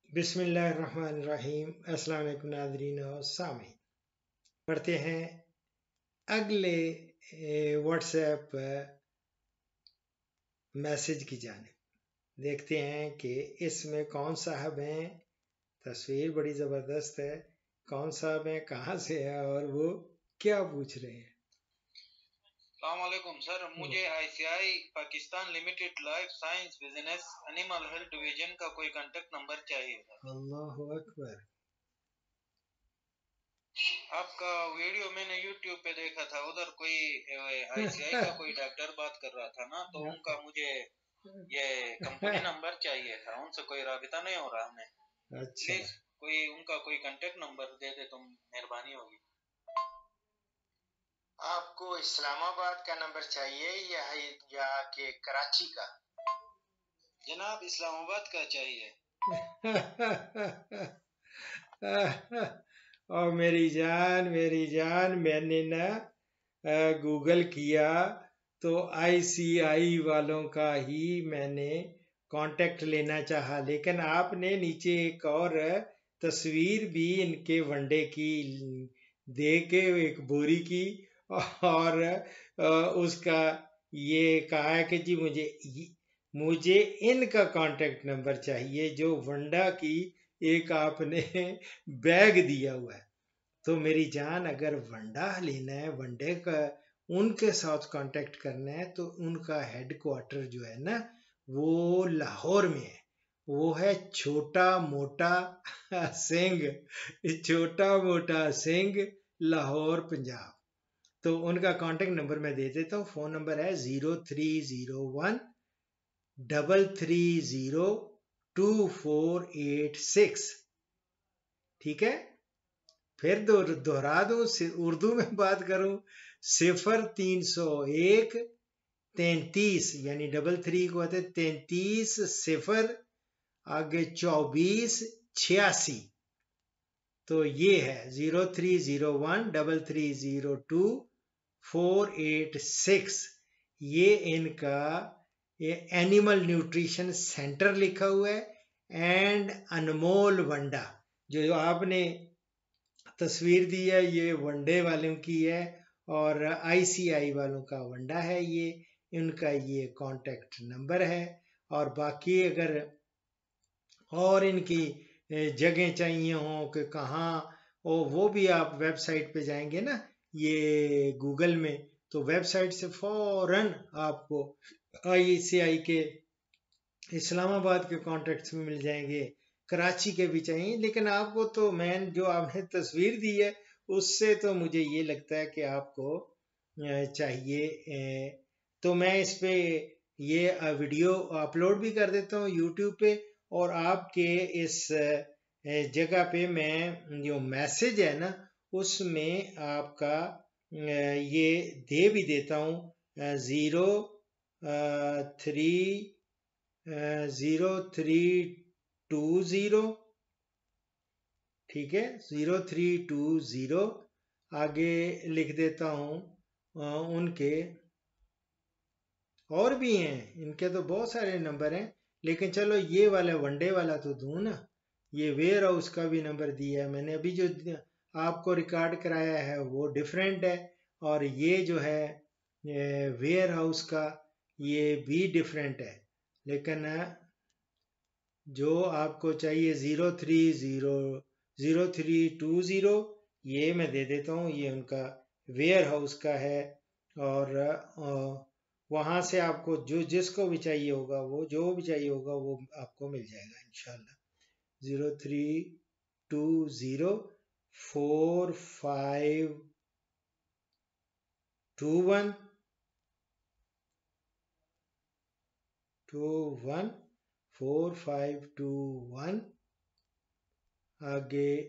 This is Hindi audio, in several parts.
बिस्मिल्लाहिर्रहमानिर्रहीम। अस्सलाम वालेकुम नाज़रीन और सामीन। बढ़ते हैं अगले व्हाट्सएप मैसेज की जानिब। देखते हैं कि इसमें कौन साहब हैं। तस्वीर बड़ी ज़बरदस्त है। कौन साहब हैं, कहाँ से है और वो क्या पूछ रहे हैं। अस्सलामुअलैकुम सर, मुझे ICI Pakistan limited life science business animal health division का कोई कांटेक्ट नंबर चाहिए था। अल्लाहु अकबर। आपका वीडियो मैंने यूट्यूब पे देखा था, उधर कोई आईसीआई का कोई डॉक्टर बात कर रहा था ना, तो उनका मुझे ये कंपनी नंबर चाहिए था। उनसे कोई राबिता नहीं हो रहा हमें। अच्छा, प्लीज कोई उनका कोई कांटेक्ट नंबर दे दे तो मेहरबानी होगी। आपको इस्लामाबाद का नंबर चाहिए या कि कराची का? जनाब इस्लामाबाद का चाहिए। और मेरी जान मैंने ना गूगल किया तो आईसीआई वालों का ही मैंने कांटेक्ट लेना चाहा, लेकिन आपने नीचे एक और तस्वीर भी इनके वनडे की दे के एक बोरी की और उसका ये कहा है कि जी मुझे इनका कांटेक्ट नंबर चाहिए जो वंडा की एक आपने बैग दिया हुआ है। तो मेरी जान, अगर वंडा लेना है, वनडे का उनके साथ कांटेक्ट करना है, तो उनका हेडक्वार्टर जो है ना वो लाहौर में है। वो है छोटा मोटा सिंह, छोटा मोटा सिंह, लाहौर पंजाब। तो उनका कांटेक्ट नंबर मैं दे देता हूँ। फ़ोन नंबर है 0301 330 2486। ठीक है, फिर दोहरा दूं, उर्दू में बात करूं, 0301 33, यानी 33 को आते 33 0 आगे 24 86। तो ये है 0301 3302 486। ये इनका ये एनिमल न्यूट्रिशन सेंटर लिखा हुआ है। एंड अनमोल वंडा जो आपने तस्वीर दी है ये वनडे वालों की है और आईसीआई वालों का वंडा है। ये इनका ये कांटेक्ट नंबर है। और बाकी अगर और इनकी जगह चाहिए हो कि कहाँ, वो भी आप वेबसाइट पे जाएंगे ना ये गूगल में, तो वेबसाइट से फौरन आपको आईसीआई के इस्लामाबाद के कॉन्टेक्ट्स में मिल जाएंगे, कराची के भी चाहिए। लेकिन आपको तो मैन जो आपने तस्वीर दी है उससे तो मुझे ये लगता है कि आपको चाहिए। तो मैं इस पे ये वीडियो अपलोड भी कर देता हूँ यूट्यूब पे, और आपके इस जगह पे मैं जो मैसेज है ना उसमें आपका ये दे भी देता हूँ 0320। ठीक है, 0320 आगे लिख देता हूँ उनके और भी हैं, इनके तो बहुत सारे नंबर हैं, लेकिन चलो ये वाला वनडे वाला तो दूँ ना। ये वेयर हाउस का भी नंबर दिया है मैंने, अभी जो आपको रिकॉर्ड कराया है वो डिफरेंट है, और ये जो है वेयर हाउस का ये भी डिफरेंट है। लेकिन जो आपको चाहिए 0320 ये मैं दे देता हूँ, ये उनका वेयर हाउस का है। और वहाँ से आपको जो जिसको भी चाहिए होगा वो जो भी चाहिए होगा वो आपको मिल जाएगा इंशाल्लाह। 03204521 आगे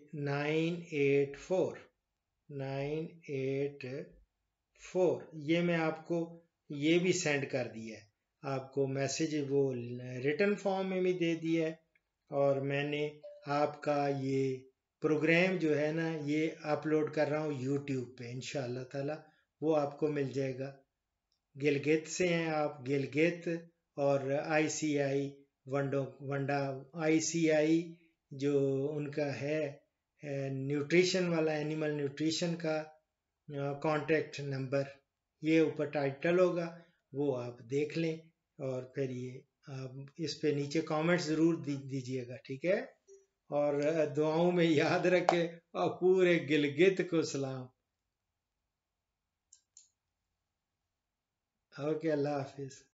984 ये मैं आपको ये भी सेंड कर दिया है। आपको मैसेज वो रिटन फॉर्म में भी दे दिया है, और मैंने आपका ये प्रोग्राम जो है ना ये अपलोड कर रहा हूँ यूट्यूब पे, इंशाल्लाह ताला वो आपको मिल जाएगा। गिलगित से हैं आप, गिलगित और आईसीआई वंडा आईसीआई जो उनका है न्यूट्रिशन वाला, एनिमल न्यूट्रिशन का कॉन्टैक्ट नंबर, ये ऊपर टाइटल होगा, वो आप देख लें। और फिर ये आप इस पे नीचे कमेंट्स ज़रूर दीजिएगा, ठीक है। और दुआओं में याद रखें, और पूरे गिलगित को सलाम। ओके, अल्लाह हाफिज़।